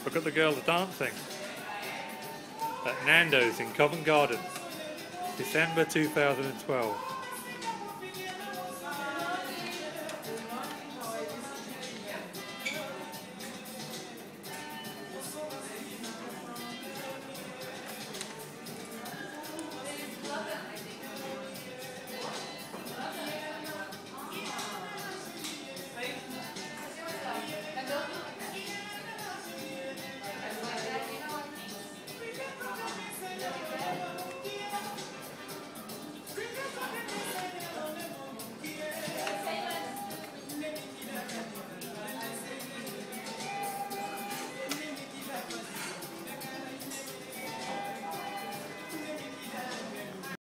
Look at the girl dancing at Nandos in Covent Garden, December 2012.